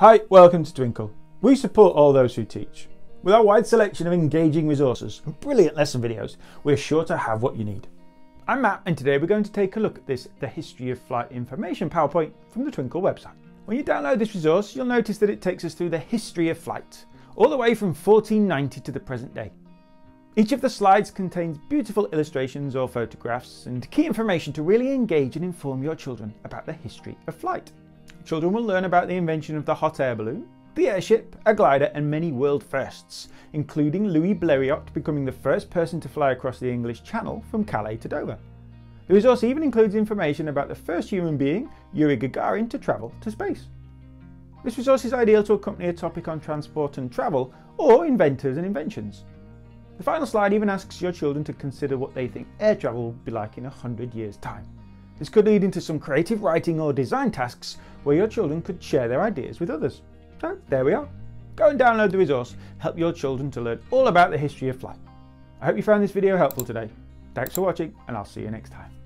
Hi, welcome to Twinkl. We support all those who teach. With our wide selection of engaging resources and brilliant lesson videos, we're sure to have what you need. I'm Matt, and today we're going to take a look at the History of Flight Information PowerPoint from the Twinkl website. When you download this resource, you'll notice that it takes us through the history of flight, all the way from 1490 to the present day. Each of the slides contains beautiful illustrations or photographs and key information to really engage and inform your children about the history of flight. Children will learn about the invention of the hot air balloon, the airship, a glider and many world firsts, including Louis Blériot becoming the first person to fly across the English Channel from Calais to Dover. The resource even includes information about the first human being, Yuri Gagarin, to travel to space. This resource is ideal to accompany a topic on transport and travel, or inventors and inventions. The final slide even asks your children to consider what they think air travel will be like in 100 years' time. This could lead into some creative writing or design tasks where your children could share their ideas with others. So there we are. Go and download the resource, help your children to learn all about the history of flight. I hope you found this video helpful today. Thanks for watching, and I'll see you next time.